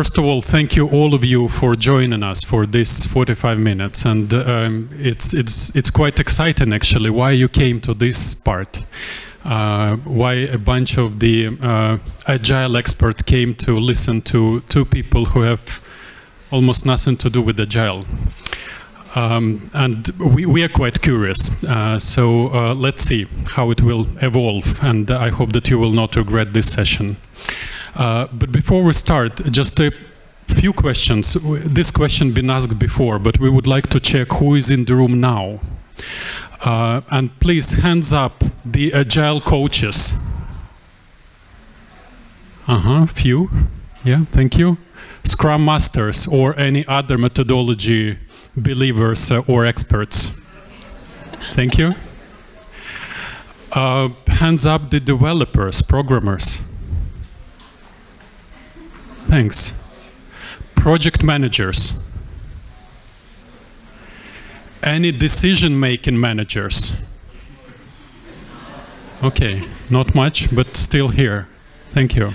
First of all, thank you all of you for joining us for this 45 minutes, and it's quite exciting actually why you came to this part, why a bunch of the agile experts came to listen to two people who have almost nothing to do with agile. And we are quite curious, so let's see how it will evolve, and I hope that you will not regret this session. But before we start, just a few questions. This question been asked before, but we would like to check who is in the room now. And please, hands up, the agile coaches. Few. Yeah, thank you. Scrum masters or any other methodology believers or experts. Thank you. Hands up the developers, programmers. Thanks. Project managers. Any decision-making managers? Okay, not much, but still here. Thank you.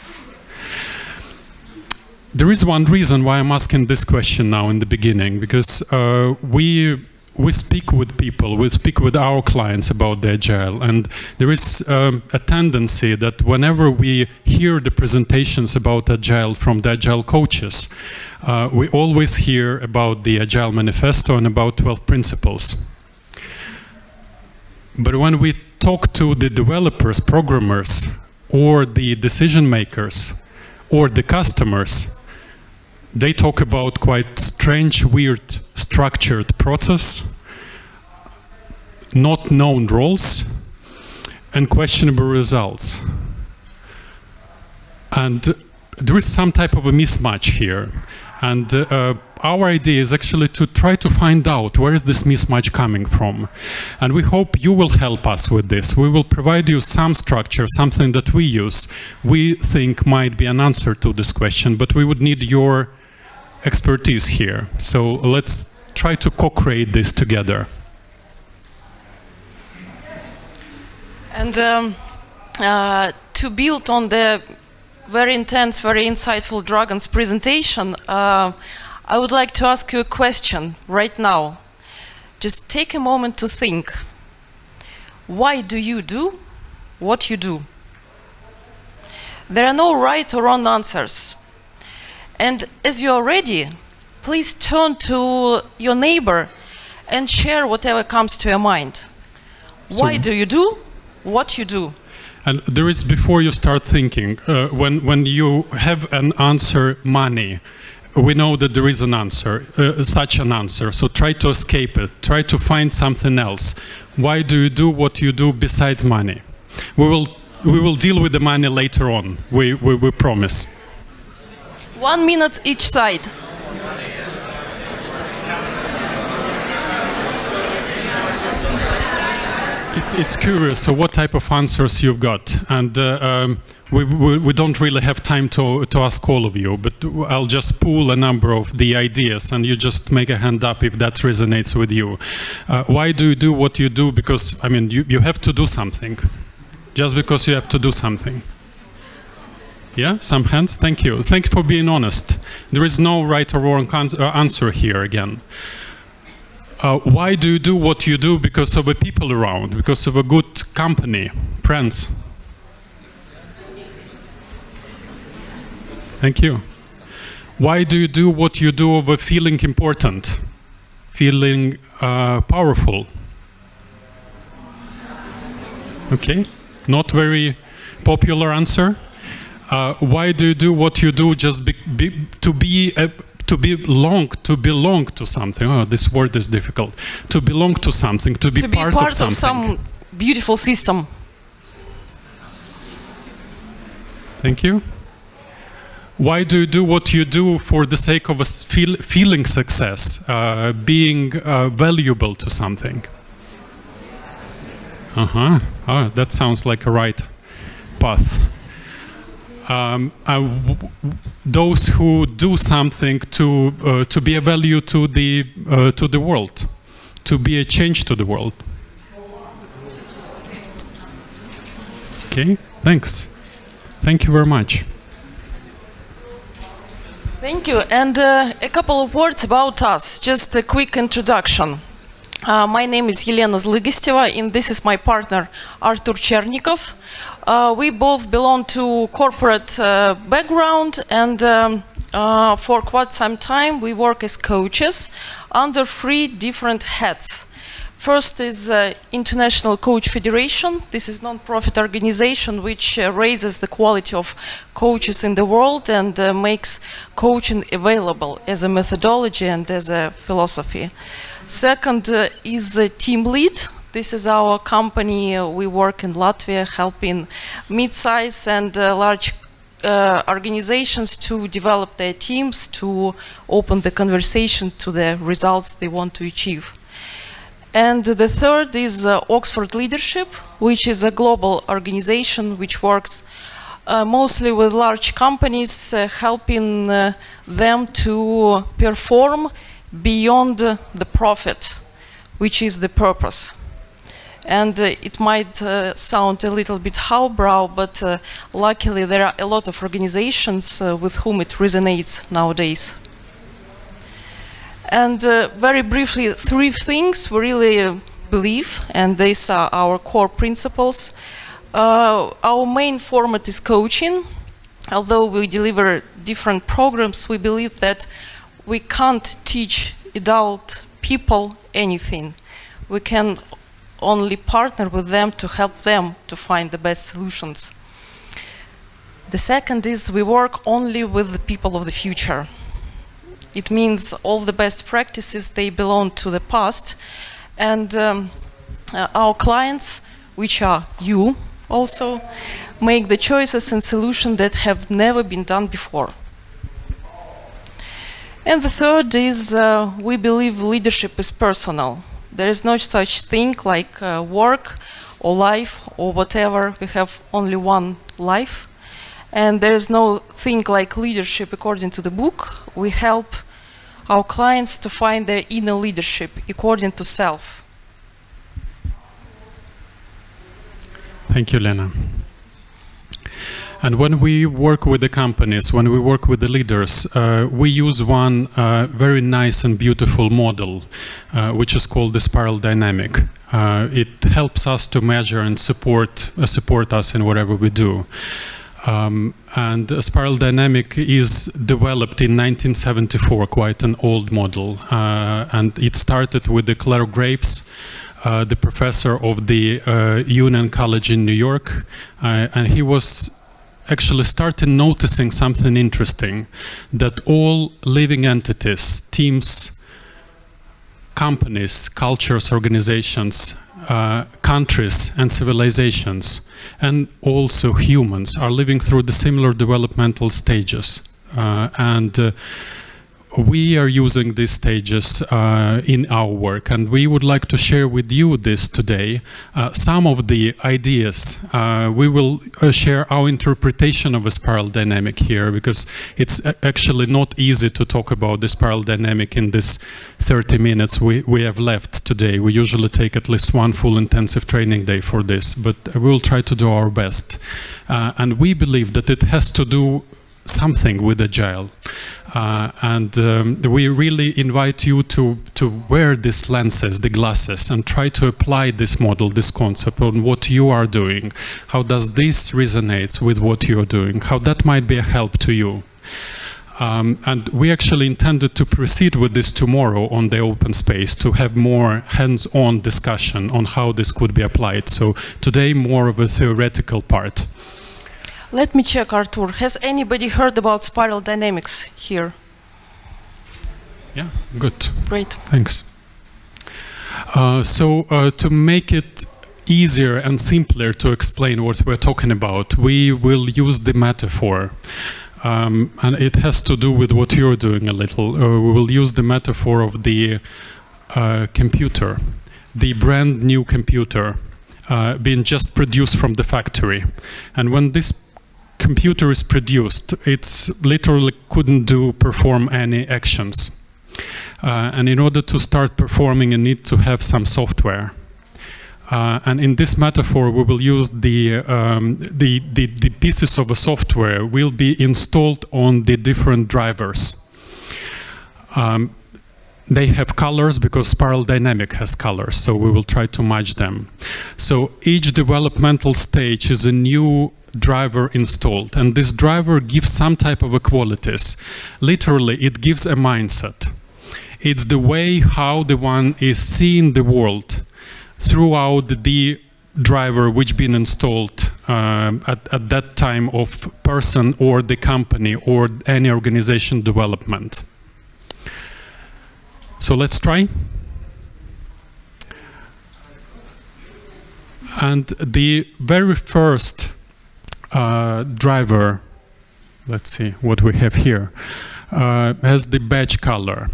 There is one reason why I'm asking this question now in the beginning, because we speak with people, we speak with our clients about the agile, and there is a tendency that whenever we hear the presentations about agile from the agile coaches, we always hear about the agile manifesto and about 12 principles. But when we talk to the developers, programmers, or the decision makers, or the customers, they talk about quite strange, weird, structured process, not known roles, and questionable results. And there is some type of a mismatch here. And our idea is actually to try to find out where is this mismatch coming from. And we hope you will help us with this. We will provide you some structure, something that we use, we think might be an answer to this question, but we would need your expertise here. So let's try to co-create this together. And to build on the very intense, very insightful Dragon's presentation, I would like to ask you a question right now. Just take a moment to think. Why do you do what you do? There are no right or wrong answers. And as you are ready, please turn to your neighbor and share whatever comes to your mind. Why do you do what you do? And there is, before you start thinking, when you have an answer, money, we know that there is an answer, such an answer, so try to escape it, try to find something else. Why do you do what you do besides money? We will deal with the money later on, we promise. 1 minute each side. It's curious, so what type of answers you've got, and we don't really have time to ask all of you, but I'll just pull a number of the ideas and you just make a hand up if that resonates with you. Why do you do what you do? Because, I mean, you have to do something, just because you have to do something. Yeah, some hands, thank you. Thank you for being honest. There is no right or wrong answer here again. Why do you do what you do? Because of the people around, because of a good company, friends. Thank you. Why do you do what you do of a feeling important, feeling powerful? Okay, not very popular answer. Why do you do what you do? Just to belong to something. Oh, this word is difficult. To belong to something, to be part of something. Of some beautiful system. Thank you. Why do you do what you do for the sake of feeling success, being valuable to something? Oh, that sounds like a right path. Those who do something to be a value to the world, to be a change to the world. Okay, thanks. Thank you very much. Thank you. And a couple of words about us, just a quick introduction. My name is Елена Zlygosteva, and this is my partner, Artur Chernikau. We both belong to corporate background, and for quite some time we work as coaches under 3 different hats. First is International Coach Federation. This is a non-profit organization which raises the quality of coaches in the world and makes coaching available as a methodology and as a philosophy. Second is Team Lead. This is our company. We work in Latvia helping mid-size and large organizations to develop their teams, to open the conversation to the results they want to achieve. And the third is Oxford Leadership, which is a global organization which works mostly with large companies, helping them to perform beyond the profit, which is the purpose. And it might sound a little bit highbrow, but luckily there are a lot of organizations with whom it resonates nowadays. And very briefly, 3 things we really believe, and these are our core principles. Our main format is coaching. Although we deliver different programs, we believe that we can't teach adult people anything. We can only partner with them to help them to find the best solutions. The second is we work only with the people of the future. It means all the best practices, they belong to the past. And our clients, which are you also, make the choices and solutions that have never been done before. And the third is we believe leadership is personal. There is no such thing like work or life or whatever. We have only one life. And there is no thing like leadership according to the book. We help our clients to find their inner leadership according to self. Thank you, Lena. And when we work with the companies, when we work with the leaders, we use one very nice and beautiful model, which is called the spiral dynamic. It helps us to measure and support us in whatever we do. And a spiral dynamic is developed in 1974, quite an old model. And it started with the Clare Graves, the professor of the Union College in New York. And he was actually started noticing something interesting, that all living entities, teams, companies, cultures, organizations, countries and civilizations, and also humans are living through the similar developmental stages. We are using these stages in our work, and we would like to share with you this today. Some of the ideas, we will share our interpretation of a spiral dynamic here, because it's actually not easy to talk about the spiral dynamic in this 30 minutes we have left today. We usually take at least one full intensive training day for this, but we'll try to do our best. And we believe that it has to do something with Agile. We really invite you to wear these lenses, the glasses, and try to apply this model, this concept on what you are doing. How does this resonate with what you are doing? How that might be a help to you. And we actually intended to proceed with this tomorrow on the open space, to have more hands-on discussion on how this could be applied. So today, more of a theoretical part. Let me check, Artur. Has anybody heard about spiral dynamics here? Yeah, good. Great. Thanks. To make it easier and simpler to explain what we're talking about, we will use the metaphor. And it has to do with what you're doing a little. We will use the metaphor of the computer, the brand new computer being just produced from the factory. And when this computer is produced, it's literally couldn't perform any actions. And in order to start performing, you need to have some software. And in this metaphor, we will use the pieces of a software will be installed on the different drivers. They have colors because spiral dynamic has colors, so we will try to match them. So each developmental stage is a new driver installed, and this driver gives some type of qualities. Literally, it gives a mindset. It's the way how the one is seeing the world throughout the driver which been installed at that time of person or the company or any organization development. So let's try. And the very first driver, let's see what we have here, has the badge color.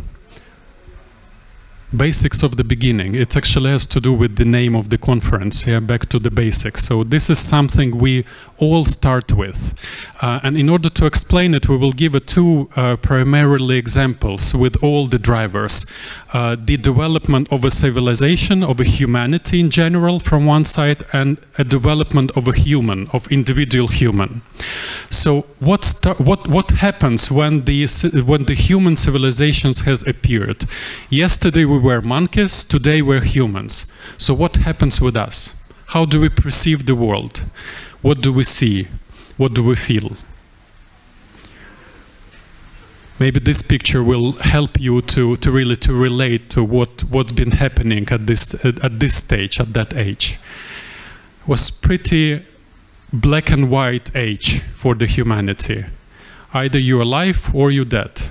Basics of the beginning. It actually has to do with the name of the conference, yeah, back to the basics. So this is something we all start with. And in order to explain it, we will give two primarily examples with all the drivers. The development of a civilization, of a humanity in general from one side, and a development of a human, of individual human. So what happens when the human civilizations has appeared? Yesterday we were monkeys, today we're humans. So what happens with us? How do we perceive the world? What do we see? What do we feel? Maybe this picture will help you to really relate to what's been happening at this stage, at that age. It was pretty black and white age for the humanity. Either you're alive or you're dead.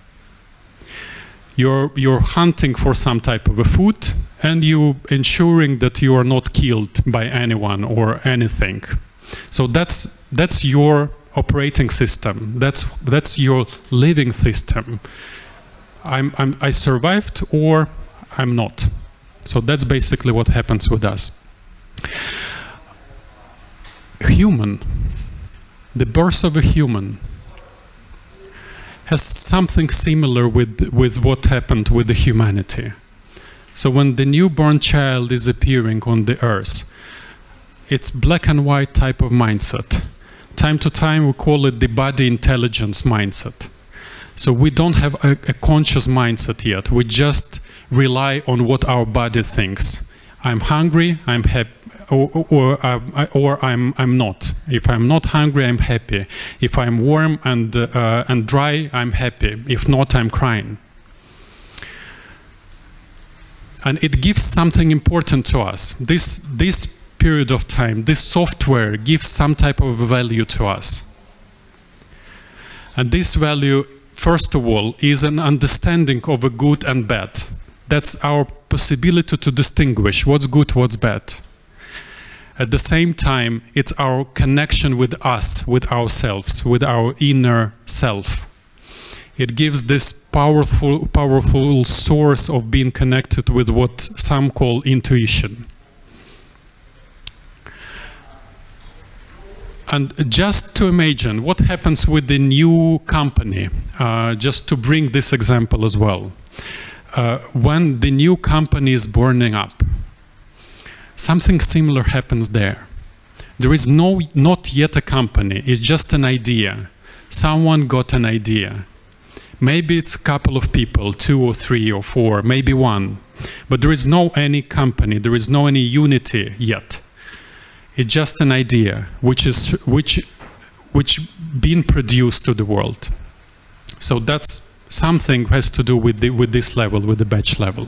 You're hunting for some type of a food, and you ensuring that you are not killed by anyone or anything. So that's your operating system. That's your living system. I survived or I'm not. So that's basically what happens with us. Human, the birth of a human, has something similar with what happened with the humanity. So when the newborn child is appearing on the earth, it's black and white type of mindset. Time to time we call it the body intelligence mindset. So we don't have a conscious mindset yet. We just rely on what our body thinks. I'm hungry, I'm happy, or I'm not. If I'm not hungry, I'm happy. If I'm warm and dry, I'm happy. If not, I'm crying. And it gives something important to us. This period of time, this software gives some type of value to us. And this value, first of all, is an understanding of a good and bad. That's our possibility to distinguish what's good, what's bad. At the same time, it's our connection with us, with ourselves, with our inner self. It gives this powerful source of being connected with what some call intuition. And just to imagine what happens with the new company, just to bring this example as well. When the new company is burning up, something similar happens there. There is not yet a company, it's just an idea. Someone got an idea. Maybe it's a couple of people, 2 or 3 or 4, maybe 1. But there is no any company, there is no any unity yet. It's just an idea which being produced to the world. So that's something has to do with this level, with the batch level.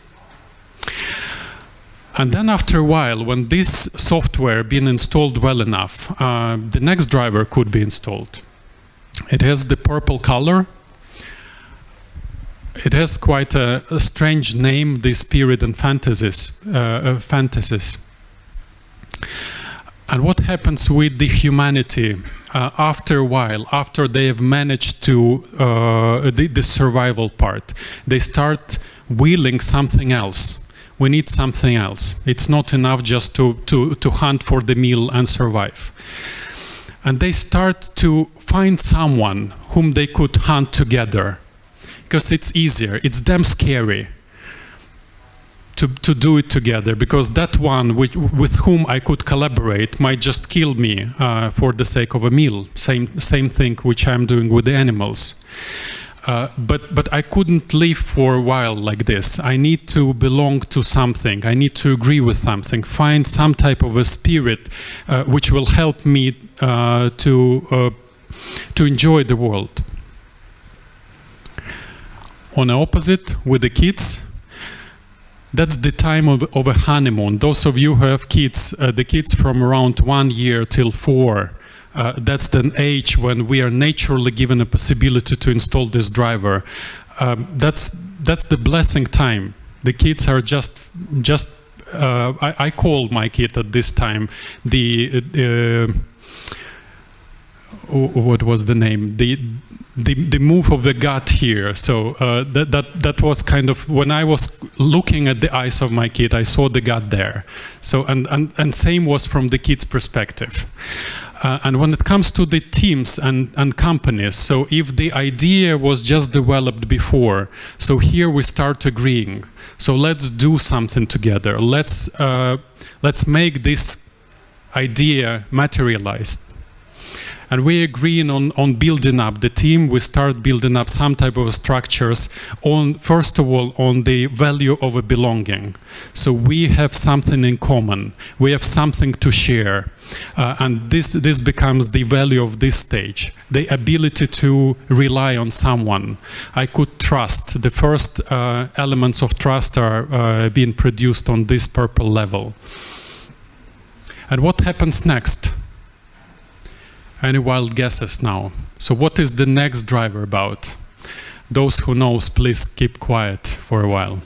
And then after a while, when this software been installed well enough, the next driver could be installed. It has the purple color. It has quite a strange name, the spirit and fantasies. And what happens with the humanity after a while, after they have managed to the survival part? They start willing something else. We need something else. It's not enough just to hunt for the meal and survive. And they start to find someone whom they could hunt together. Because it's easier, it's damn scary to do it together, because that one with whom I could collaborate might just kill me for the sake of a meal. Same thing which I'm doing with the animals. But I couldn't live for a while like this. I need to belong to something. I need to agree with something, find some type of a spirit which will help me to enjoy the world. On the opposite, with the kids, that's the time of a honeymoon. Those of you who have kids, the kids from around 1 year till 4, that's the age when we are naturally given a possibility to install this driver. That's the blessing time. The kids are just I call my kid at this time what was the name? The move of the God here. So that was kind of, when I was looking at the eyes of my kid, I saw the God there. So and same was from the kid's perspective. And when it comes to the teams and companies, so if the idea was just developed before, so here we start agreeing. So let's do something together. Let's make this idea materialized. And we agree on building up the team. We start building up some type of structures on, first of all, on the value of a belonging. So we have something in common. We have something to share. And this becomes the value of this stage. The ability to rely on someone. I could trust. The first elements of trust are being produced on this purple level. And what happens next? Any wild guesses now? So what is the next driver about? Those who knows, please keep quiet for a while.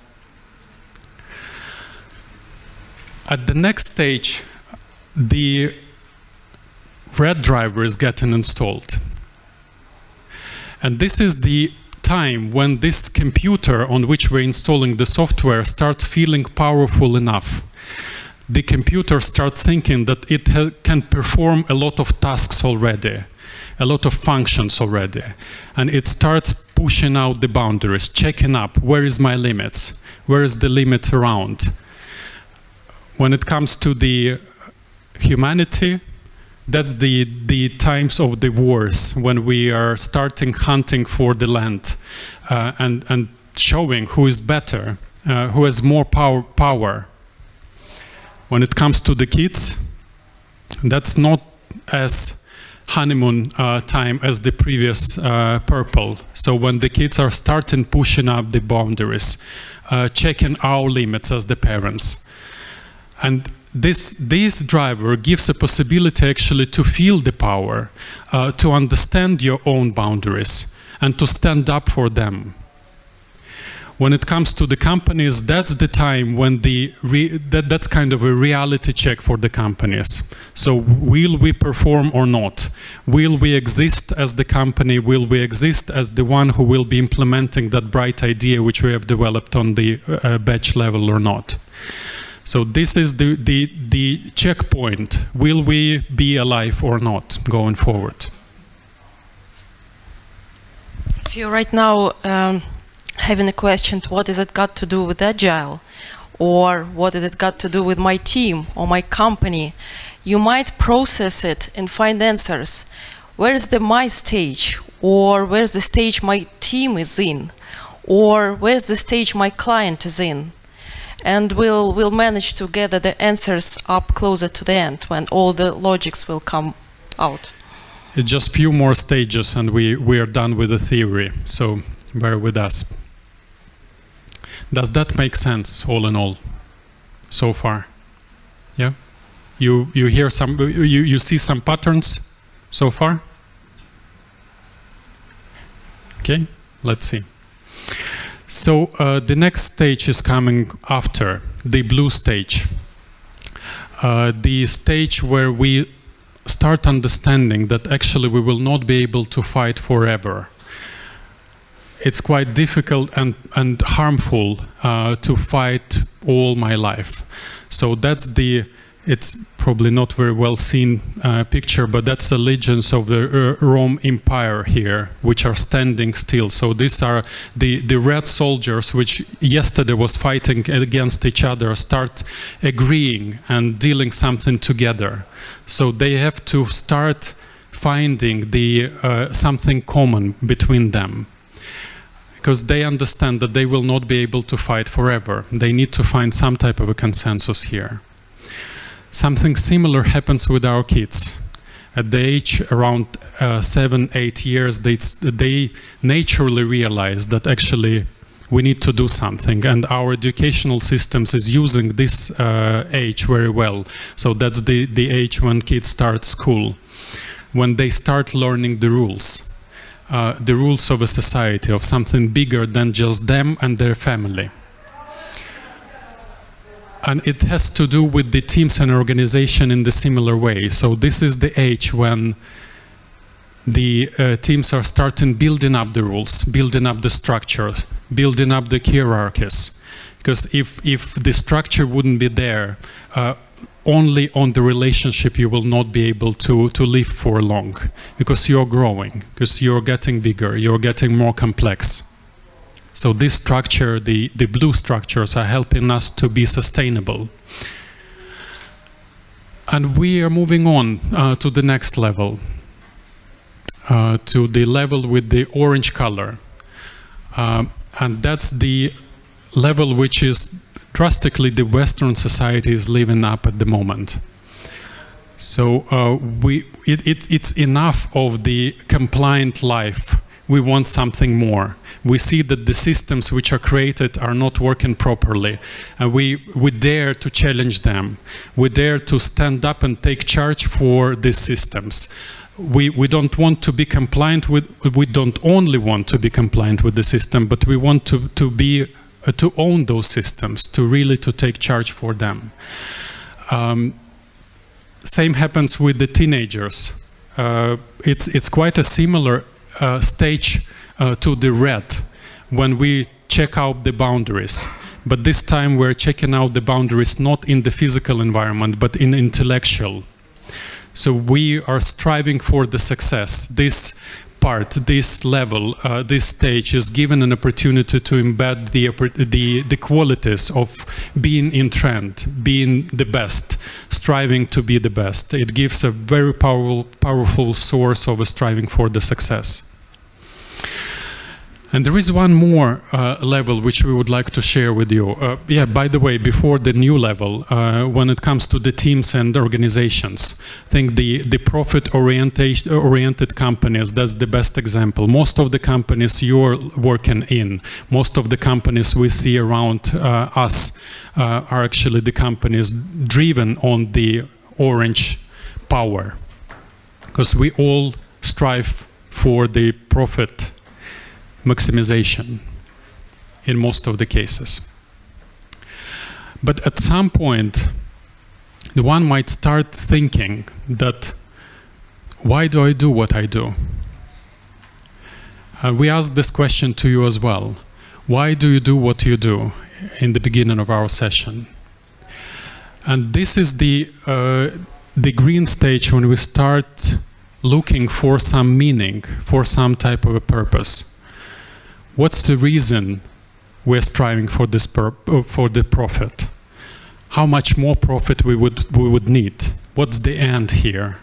At the next stage, the red driver is getting installed. And this is the time when this computer on which we're installing the software starts feeling powerful enough. The computer starts thinking that it can perform a lot of tasks already, a lot of functions already. And it starts pushing out the boundaries, checking up, where is my limits? Where is the limit around? When it comes to the humanity, that's the times of the wars, when we are starting hunting for the land and showing who is better, who has more power. When it comes to the kids, that's not as honeymoon time as the previous purple. So when the kids are starting pushing up the boundaries, checking our limits as the parents. And this driver gives a possibility actually to feel the power, to understand your own boundaries, and to stand up for them. When it comes to the companies, that's the time when that's kind of a reality check for the companies. So will we perform or not? Will we exist as the company? Will we exist as the one who will be implementing that bright idea which we have developed on the batch level or not? So this is the checkpoint. Will we be alive or not going forward? If you right now having a question, what has it got to do with Agile? Or what has it got to do with my team or my company? You might process it and find answers. Where is the my stage? Or where's the stage my team is in? Or where's the stage my client is in? And we'll manage to gather the answers up closer to the end, when all the logics will come out. It's just few more stages and we are done with the theory. So bear with us. Does that make sense, all in all, so far? Yeah? You hear some, you see some patterns so far? Okay, let's see. So the next stage is coming after, the blue stage. The stage where we start understanding that actually we will not be able to fight forever. It's quite difficult and harmful to fight all my life. So that's the it's probably not very well seen picture, but that's the legions of the Rome Empire here, which are standing still. So these are the red soldiers, which yesterday was fighting against each other, start agreeing and dealing something together. So they have to start finding something common between them, because they understand that they will not be able to fight forever. They need to find some type of a consensus here. Something similar happens with our kids. At the age around 7, 8 years, they naturally realize that actually we need to do something, and our educational systems is using this age very well. So that's the age when kids start school, when they start learning the rules of a society, of something bigger than just them and their family. And it has to do with the teams and organization in the similar way. So this is the age when the teams are starting building up the rules, building up the structures, building up the hierarchies. Because if the structure wouldn't be there, only on the relationship you will not be able to live for long, because you're growing, because you're getting bigger, you're getting more complex. So this structure, the blue structures, are helping us to be sustainable. And we are moving on to the next level, to the level with the orange color. And that's the level which is drastically the Western society is living up at the moment. So it's enough of the compliant life. We want something more. We see that the systems which are created are not working properly, and we dare to challenge them. We dare to stand up and take charge for these systems. We don't want to be compliant with. We don't only want to be compliant with the system, but we want to own those systems, to really take charge for them. Same happens with the teenagers. It's quite a similar stage to the red, when we check out the boundaries. But this time we're checking out the boundaries not in the physical environment, but in intellectual. So we are striving for the success. This part, this level, this stage is given an opportunity to embed the qualities of being in trend, being the best, striving to be the best. It gives a very powerful source of striving for the success. And there is one more level which we would like to share with you. Yeah, by the way, before the new level, when it comes to the teams and organizations, I think the profit-oriented companies, that's the best example. Most of the companies you're working in, most of the companies we see around us are actually the companies driven on the orange power. Because we all strive for the profit maximization in most of the cases. But at some point, the one might start thinking that, why do I do what I do? We ask this question to you as well. Why do you do what you do in the beginning of our session? And this is the green stage when we start looking for some meaning, for some type of a purpose. What's the reason we're striving for this for the profit? How much more profit we would need? What's the end here?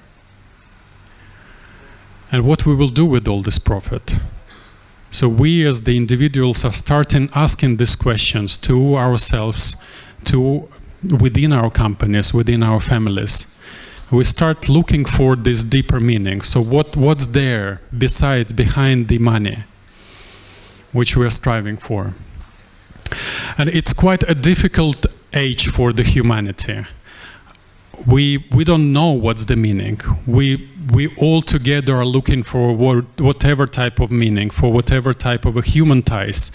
And what we will do with all this profit? So we as the individuals are starting asking these questions to ourselves, within our companies, within our families. We start looking for this deeper meaning. So what's there behind the money which we are striving for? And it's quite a difficult age for the humanity. We don't know what's the meaning. We all together are looking for whatever type of meaning, for whatever type of a human ties.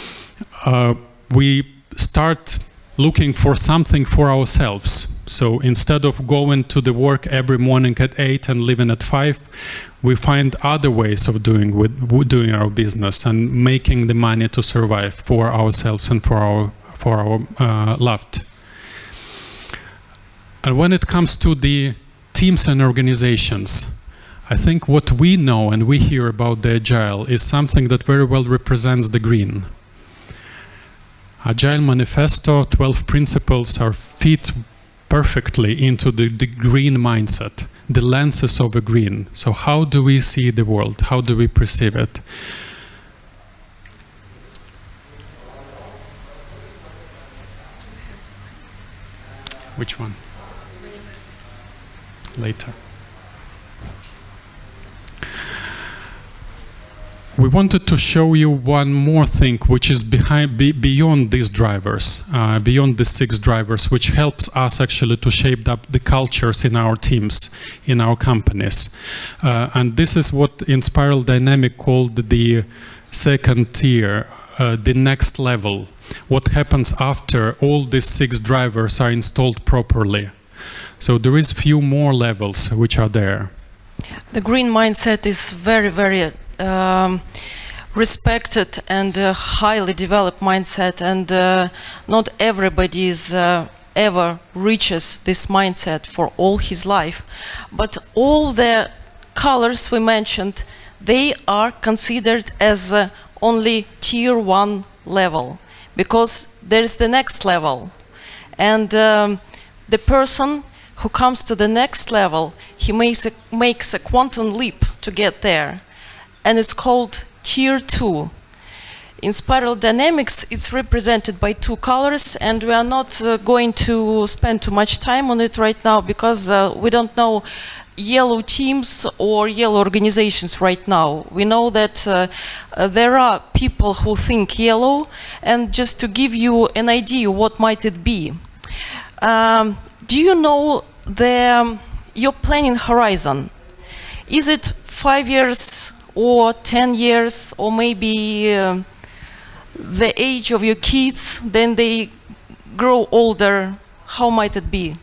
We start looking for something for ourselves. So instead of going to the work every morning at 8 and leaving at 5, we find other ways of doing our business and making the money to survive for ourselves and for our loved. And when it comes to the teams and organizations, I think what we know and we hear about the Agile is something that very well represents the green. Agile Manifesto, 12 principles are fit perfectly into the green mindset, the lenses of a green. So how do we see the world? How do we perceive it? Which one? Later. We wanted to show you one more thing which is beyond these drivers, beyond the 6 drivers, which helps us actually to shape up the cultures in our teams, in our companies. And this is what in Spiral Dynamic called the second tier, the next level. What happens after all these 6 drivers are installed properly. So there is few more levels which are there. The green mindset is very, very respected and highly developed mindset, and not everybody is ever reaches this mindset for all his life. But all the colors we mentioned, they are considered as only tier 1 level, because there's the next level, and the person who comes to the next level, he makes a quantum leap to get there, and it's called tier 2. In Spiral Dynamics, it's represented by 2 colors, and we are not going to spend too much time on it right now, because we don't know yellow teams or yellow organizations right now. We know that there are people who think yellow, and just to give you an idea what might it be. Do you know your planning horizon? Is it 5 years or 10 years, or maybe the age of your kids, then they grow older? How might it be?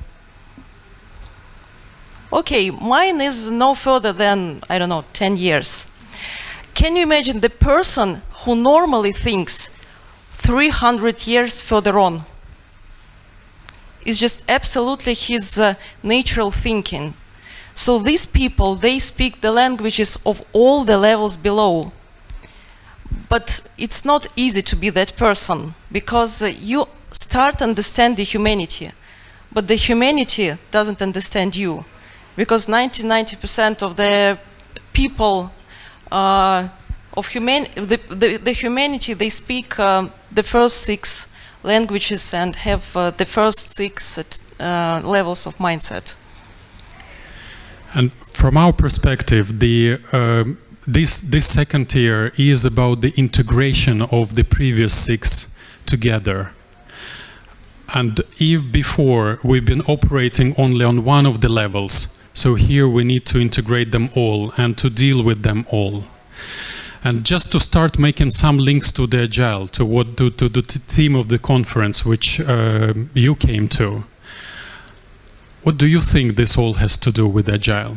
Okay, mine is no further than, I don't know, 10 years. Can you imagine the person who normally thinks 300 years further on? It's just absolutely his natural thinking. So these people, they speak the languages of all the levels below. But it's not easy to be that person, because you start understand the humanity, but the humanity doesn't understand you. Because 90% of the people of the humanity, they speak the first 6 languages and have the first 6 levels of mindset. And from our perspective, this second tier is about the integration of the previous 6 together. And if before we've been operating only on one of the levels, so here we need to integrate them all and to deal with them all. And just to start making some links to the Agile, to the theme of the conference which you came to. What do you think this all has to do with Agile?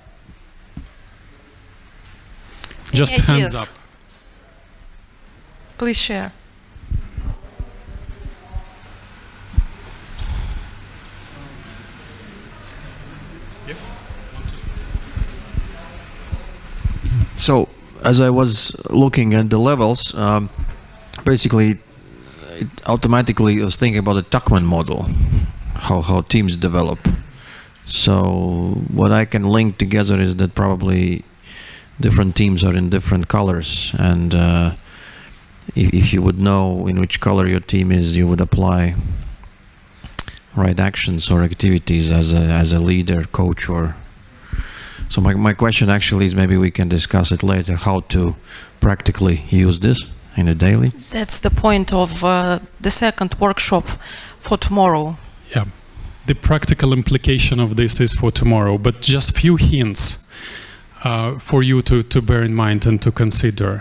Just hands up. Please share. So, as I was looking at the levels, basically, it automatically was thinking about the Tuckman model, how teams develop. So, what I can link together is that probably different teams are in different colors, and if you would know in which color your team is, you would apply right actions or activities as a leader, coach, or... So my question actually is, maybe we can discuss it later, how to practically use this in a daily. That's the point of the second workshop for tomorrow. Yeah, the practical implication of this is for tomorrow, but just few hints for you to bear in mind and to consider.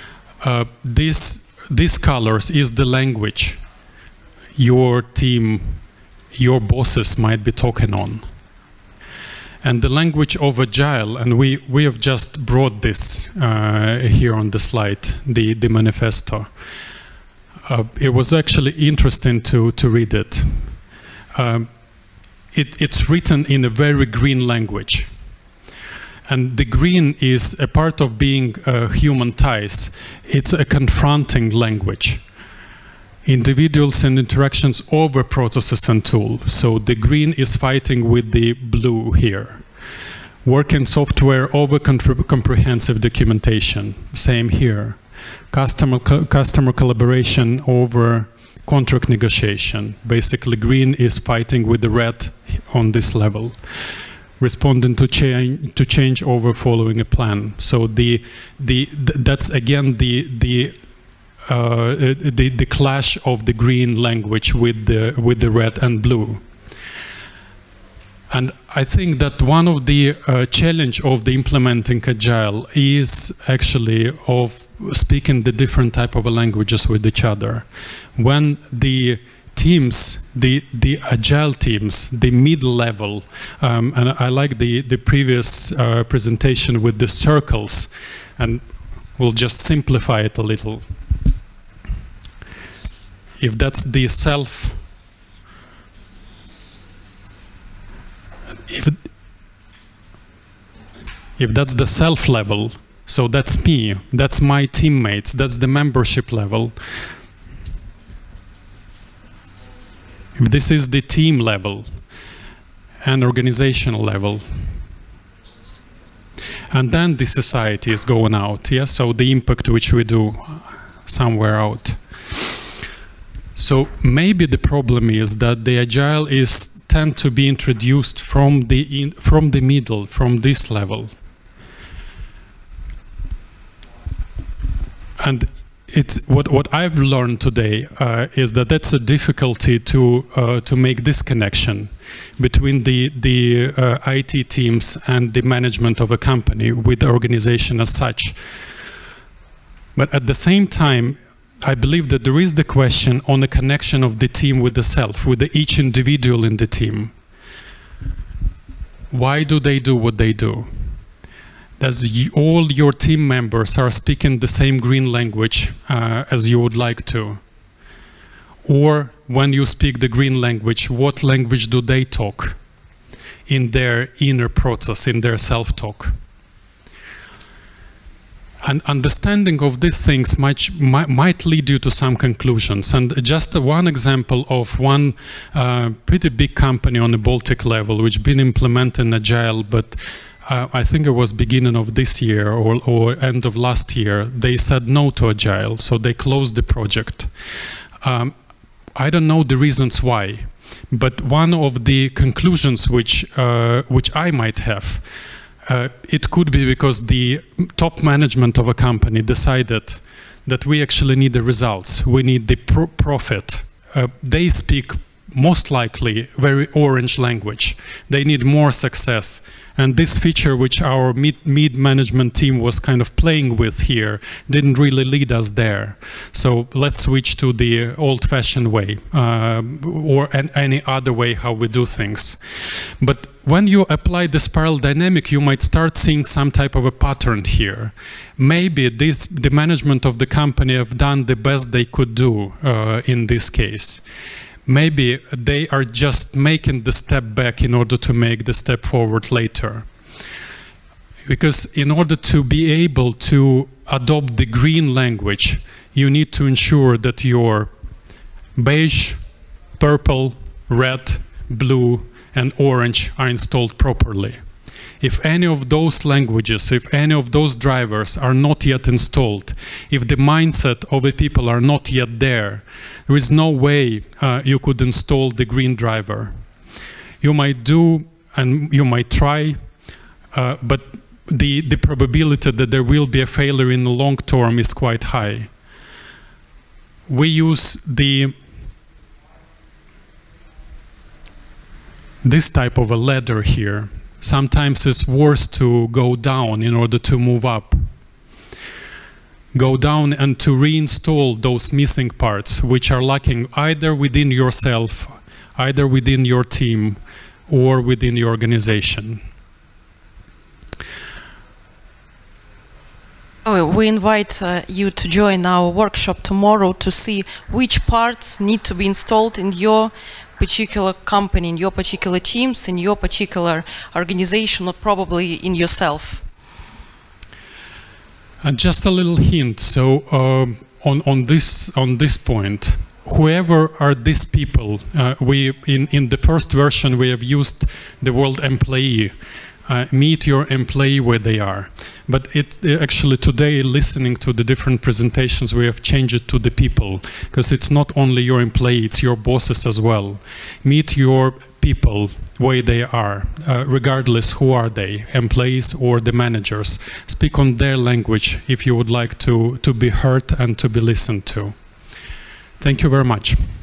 These colors is the language your team, your bosses might be talking on. And the language of Agile, and we have just brought this here on the slide, the manifesto. It was actually interesting to read it. it's written in a very green language. And the green is a part of being human ties. It's a confronting language. Individuals and interactions over processes and tools. So the green is fighting with the blue here. Work in software over comprehensive documentation. Same here. Customer collaboration over contract negotiation. Basically, green is fighting with the red on this level. Responding to change over following a plan. So that's again the clash of the green language with the red and blue. And I think that one of the challenge of the implementing Agile is actually of speaking the different type of languages with each other. When the teams, the Agile teams, the mid-level, and I like the previous presentation with the circles, and we'll just simplify it a little. If that's the self, if that's the self level, so that's me, that's my teammates, that's the membership level. If this is the team level and organizational level, and then the society is going out, yes, so the impact which we do somewhere out. So maybe the problem is that the Agile tend to be introduced from the middle, from this level. And it's what I've learned today is that that's a difficulty to make this connection between the IT teams and the management of a company with the organization as such. But at the same time, I believe that there is the question on the connection of the team with the self, with each individual in the team. Why do they do what they do? Does all your team members are speaking the same green language as you would like to? Or when you speak the green language, what language do they talk in their inner process, in their self-talk? And understanding of these things might lead you to some conclusions. And just one example of one pretty big company on the Baltic level, which been implementing Agile, but I think it was beginning of this year or end of last year, they said no to Agile, so they closed the project. I don't know the reasons why, but one of the conclusions which I might have, it could be because the top management of a company decided that we actually need the results, we need the profit. They speak most likely very orange language. They need more success. And this feature which our mid-management team was kind of playing with here didn't really lead us there. So let's switch to the old-fashioned way or any other way how we do things. But when you apply the spiral dynamic, you might start seeing some type of a pattern here. Maybe the management of the company have done the best they could do in this case. Maybe they are just making the step back in order to make the step forward later. Because in order to be able to adopt the green language, you need to ensure that your beige, purple, red, blue, and orange are installed properly. If any of those languages, if any of those drivers are not yet installed, if the mindset of the people are not yet there, there is no way you could install the green driver. You might do and you might try, but the probability that there will be a failure in the long term is quite high. We use this type of a ladder here. Sometimes it's worse to go down in order to move up. Go down and to reinstall those missing parts which are lacking either within yourself, either within your team, or within your organization. So we invite you to join our workshop tomorrow to see which parts need to be installed in your particular company, in your particular teams, in your particular organization, or probably in yourself? And just a little hint. So on this point, whoever are these people, we in the first version we have used the word employee. Meet your employee where they are. But it actually today, listening to the different presentations, we have changed it to the people, because it's not only your employee, it's your bosses as well. Meet your people where they are, regardless who are they, employees or the managers. Speak on their language if you would like to be heard and to be listened to. Thank you very much.